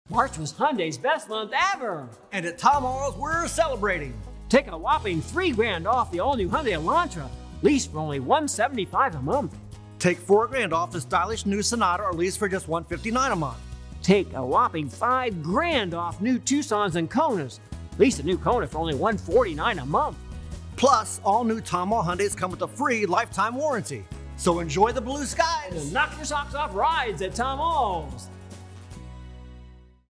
March was Hyundai's best month ever. And at Tom All's, we're celebrating. Take a whopping $3,000 off the all-new Hyundai Elantra. Lease for only $175 a month. Take $4,000 off the stylish new Sonata or Lease for just $159 a month. Take a whopping $5,000 off new Tucsons and Konas. Lease a new Kona for only $149 a month. Plus, all new Tom All Hyundais come with a free lifetime warranty. So enjoy the blue skies And knock your socks off rides at Tom All's.